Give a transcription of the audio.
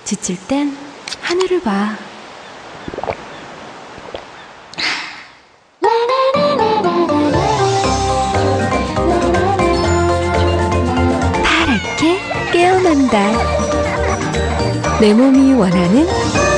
지칠 땐 하늘을 봐. 파랗게 깨어난다. 내 몸이 원하는